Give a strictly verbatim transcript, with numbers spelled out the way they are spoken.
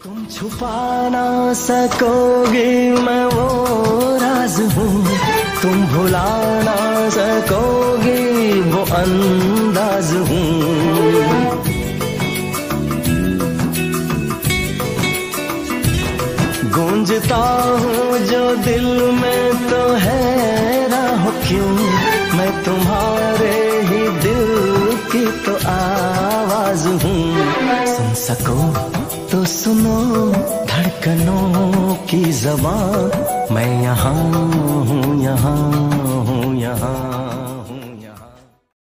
तुम छुपा ना सकोगे मैं वो राज हूँ, तुम भुला ना सकोगे वो अंदाज हूँ। गूंजता हूँ जो दिल में तो हैरान हो क्यों, मैं तुम्हारे ही दिल की तो आवाज हूँ। सुन सको तो सुनो धड़कनों की ज़बान, मैं यहाँ हूँ यहाँ हूँ यहाँ।